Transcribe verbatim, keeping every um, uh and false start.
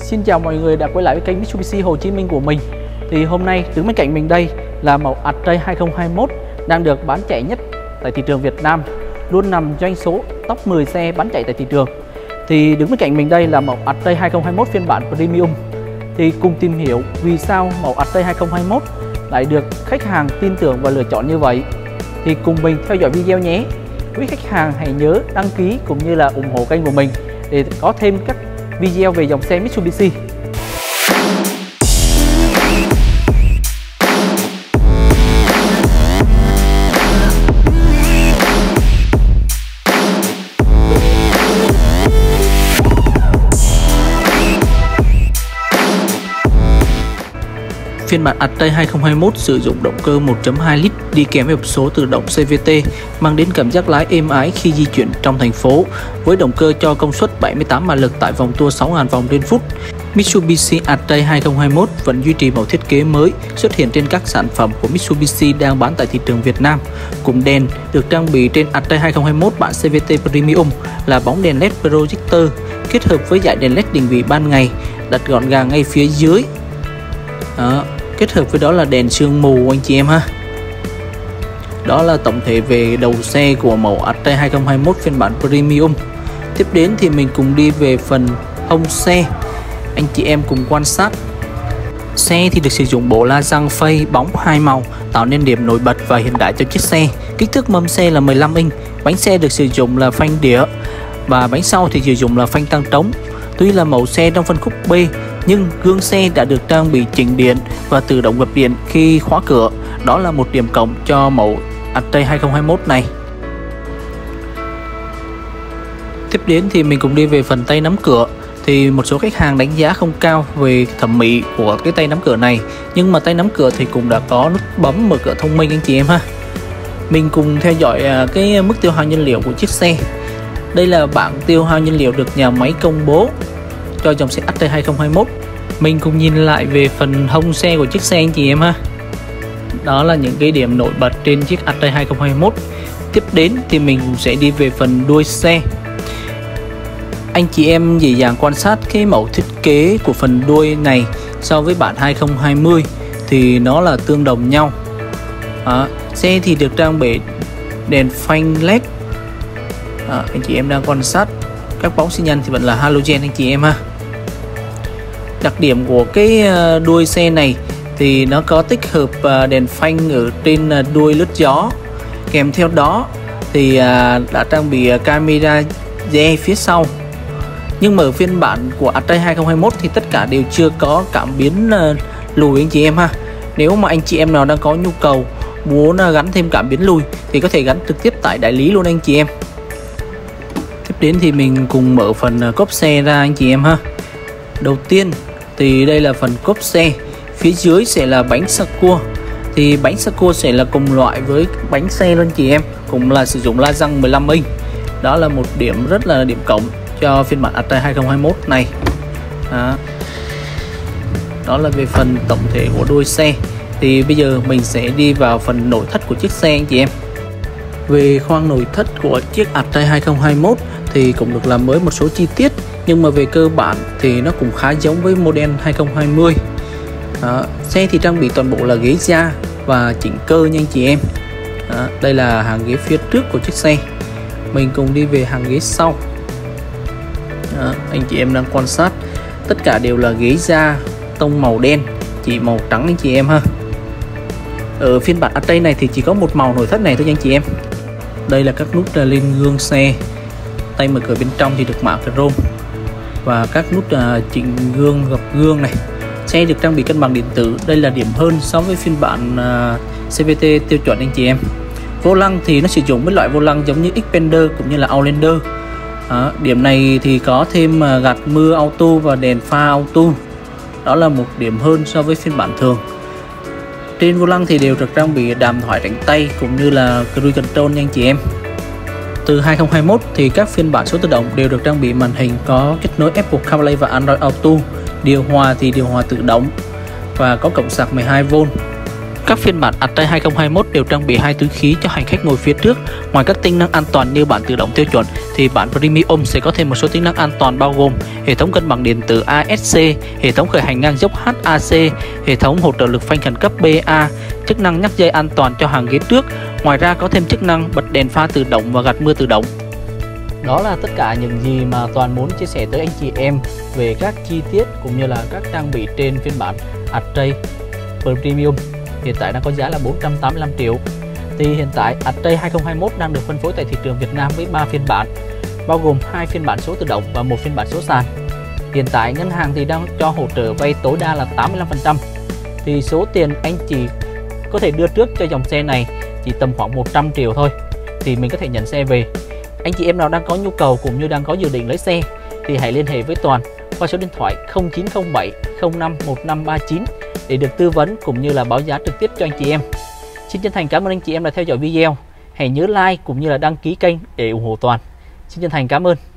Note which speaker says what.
Speaker 1: Xin chào mọi người đã quay lại với kênh Mitsubishi Hồ Chí Minh của mình. Thì hôm nay đứng bên cạnh mình đây là mẫu Atray hai không hai mốt đang được bán chạy nhất tại thị trường Việt Nam, luôn nằm doanh số top mười xe bán chạy tại thị trường. Thì đứng bên cạnh mình đây là mẫu Atray hai không hai mốt phiên bản Premium. Thì cùng tìm hiểu vì sao mẫu Atray hai không hai mốt lại được khách hàng tin tưởng và lựa chọn như vậy. Thì cùng mình theo dõi video nhé. Quý khách hàng hãy nhớ đăng ký cũng như là ủng hộ kênh của mình để có thêm các video về dòng xe Mitsubishi. Phiên bản Atray hai không hai mốt sử dụng động cơ một chấm hai lít đi kèm với hộp số tự động xê vê tê, mang đến cảm giác lái êm ái khi di chuyển trong thành phố. Với động cơ cho công suất bảy mươi tám mã lực tại vòng tua sáu nghìn vòng trên phút, Mitsubishi Atray hai không hai mốt vẫn duy trì mẫu thiết kế mới xuất hiện trên các sản phẩm của Mitsubishi đang bán tại thị trường Việt Nam. Cụm đèn được trang bị trên Atray hai không hai mốt bản xê vê tê Premium là bóng đèn led projector kết hợp với dải đèn led định vị ban ngày đặt gọn gàng ngay phía dưới. Đó. Kết hợp với đó là đèn sương mù anh chị em ha. Đó là tổng thể về đầu xe của mẫu Atray hai không hai mốt phiên bản Premium. Tiếp đến thì mình cùng đi về phần hông xe. Anh chị em cùng quan sát. Xe thì được sử dụng bộ la răng phay bóng hai màu tạo nên điểm nổi bật và hiện đại cho chiếc xe. Kích thước mâm xe là mười lăm inch. Bánh xe được sử dụng là phanh đĩa và bánh sau thì sử dụng là phanh tăng trống. Tuy là mẫu xe trong phân khúc B nhưng gương xe đã được trang bị chỉnh điện và tự động gập điện khi khóa cửa. Đó là một điểm cộng cho mẫu Atray hai không hai mốt này. Tiếp đến thì mình cùng đi về phần tay nắm cửa. Thì một số khách hàng đánh giá không cao về thẩm mỹ của cái tay nắm cửa này, nhưng mà tay nắm cửa thì cũng đã có nút bấm mở cửa thông minh anh chị em ha. Mình cùng theo dõi cái mức tiêu hao nhiên liệu của chiếc xe. Đây là bảng tiêu hao nhiên liệu được nhà máy công bố cho dòng xe Atray hai không hai mốt. Mình cùng nhìn lại về phần hông xe của chiếc xe anh chị em ha. Đó là những cái điểm nổi bật trên chiếc Atray hai không hai mốt. Tiếp đến thì mình cũng sẽ đi về phần đuôi xe. Anh chị em dễ dàng quan sát cái mẫu thiết kế của phần đuôi này so với bản hai không hai không thì nó là tương đồng nhau. Đó. Xe thì được trang bị đèn phanh led. Đó. Anh chị em đang quan sát các bóng xi nhan thì vẫn là halogen anh chị em ha. Đặc điểm của cái đuôi xe này thì nó có tích hợp đèn phanh ở trên đuôi lướt gió. Kèm theo đó thì đã trang bị camera re phía sau. Nhưng mà ở phiên bản của Atray hai không hai mốt thì tất cả đều chưa có cảm biến lùi anh chị em ha. Nếu mà anh chị em nào đang có nhu cầu muốn gắn thêm cảm biến lùi thì có thể gắn trực tiếp tại đại lý luôn anh chị em. Tiếp đến thì mình cùng mở phần cốp xe ra anh chị em ha. Đầu tiên thì đây là phần cốp xe. Phía dưới sẽ là bánh sạc cua. Thì bánh sạc cua sẽ là cùng loại với bánh xe luôn chị em, cũng là sử dụng la răng mười lăm inch. Đó là một điểm rất là điểm cộng cho phiên bản Atray hai không hai mốt này. Đó. Đó là về phần tổng thể của đuôi xe. Thì bây giờ mình sẽ đi vào phần nội thất của chiếc xe anh chị em. Về khoang nội thất của chiếc Atray hai không hai mốt thì cũng được làm mới một số chi tiết, nhưng mà về cơ bản thì nó cũng khá giống với model hai không hai không. Đó. Xe thì trang bị toàn bộ là ghế da và chỉnh cơ nha anh chị em. Đó. Đây là hàng ghế phía trước của chiếc xe. Mình cùng đi về hàng ghế sau. Đó. Anh chị em đang quan sát tất cả đều là ghế da tông màu đen, chỉ màu trắng anh chị em ha. Ở phiên bản Atray này thì chỉ có một màu nội thất này thôi anh chị em. Đây là các nút lên gương xe. Tay mở cửa bên trong thì được mạ chrome và các nút chỉnh gương, gập gương này. Xe được trang bị cân bằng điện tử. Đây là điểm hơn so với phiên bản xê vê tê tiêu chuẩn anh chị em. Vô lăng thì nó sử dụng mấy loại vô lăng giống như Xpander cũng như là Outlander. Đó, điểm này thì có thêm gạt mưa auto và đèn pha auto. Đó là một điểm hơn so với phiên bản thường. Trên vô lăng thì đều được trang bị đàm thoại rảnh tay cũng như là cruise control nha anh chị em. Từ hai không hai mốt thì các phiên bản số tự động đều được trang bị màn hình có kết nối Apple CarPlay và Android Auto. Điều hòa thì điều hòa tự động và có cổng sạc mười hai vôn. Các phiên bản Atray hai không hai mốt đều trang bị hai túi khí cho hành khách ngồi phía trước. Ngoài các tính năng an toàn như bản tự động tiêu chuẩn thì bản Premium sẽ có thêm một số tính năng an toàn bao gồm hệ thống cân bằng điện tử a ét xê, hệ thống khởi hành ngang dốc hát a xê, hệ thống hỗ trợ lực phanh khẩn cấp bê a, chức năng nhắc dây an toàn cho hàng ghế trước. Ngoài ra có thêm chức năng bật đèn pha tự động và gạt mưa tự động. Đó là tất cả những gì mà Toàn muốn chia sẻ tới anh chị em về các chi tiết cũng như là các trang bị trên phiên bản Atray Premium. Hiện tại đang có giá là bốn trăm tám mươi lăm triệu. Thì hiện tại Atray hai không hai mốt đang được phân phối tại thị trường Việt Nam với ba phiên bản, bao gồm hai phiên bản số tự động và một phiên bản số sàn. Hiện tại ngân hàng thì đang cho hỗ trợ vay tối đa là tám mươi lăm phần trăm. Thì số tiền anh chị có thể đưa trước cho dòng xe này chỉ tầm khoảng một trăm triệu thôi thì mình có thể nhận xe về. Anh chị em nào đang có nhu cầu cũng như đang có dự định lấy xe thì hãy liên hệ với Toàn qua số điện thoại không chín không bảy không năm một năm ba chín để được tư vấn cũng như là báo giá trực tiếp cho anh chị em. Xin chân thành cảm ơn anh chị em đã theo dõi video. Hãy nhớ like cũng như là đăng ký kênh để ủng hộ Toàn. Xin chân thành cảm ơn.